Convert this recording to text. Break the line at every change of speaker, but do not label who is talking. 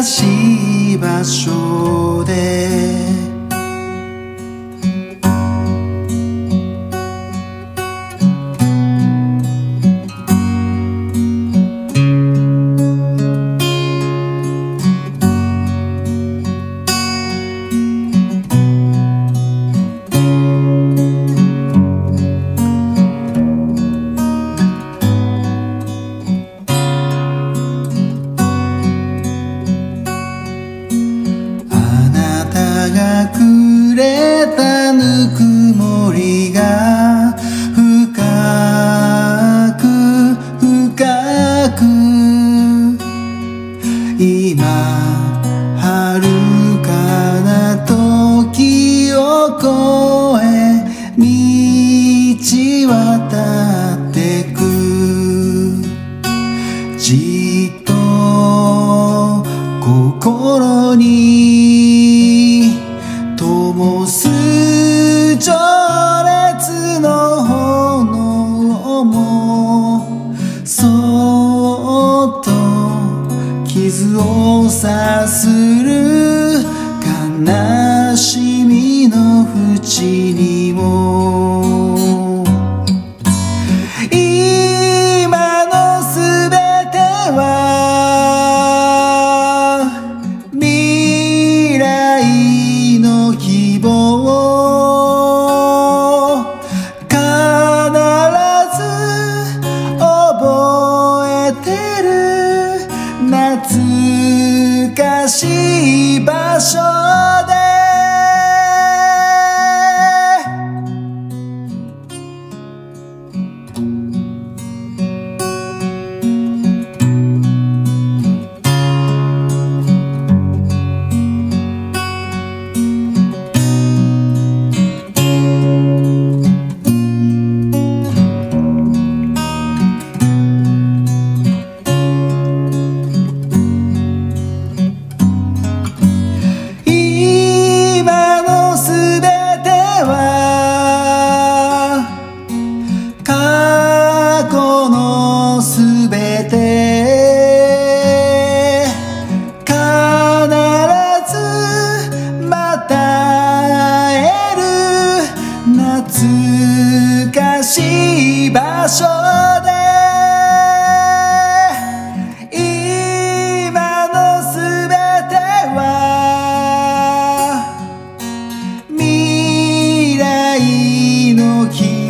しい場所でくれたぬくもりが深く深く今遥かな時を越え道渡ってくじっと心に灯す情熱の炎もそっと傷をさする悲しみの淵にも今のすべては未来の希望必ず覚えてる懐かしい場所で懐かしい場所で今のすべては未来の希望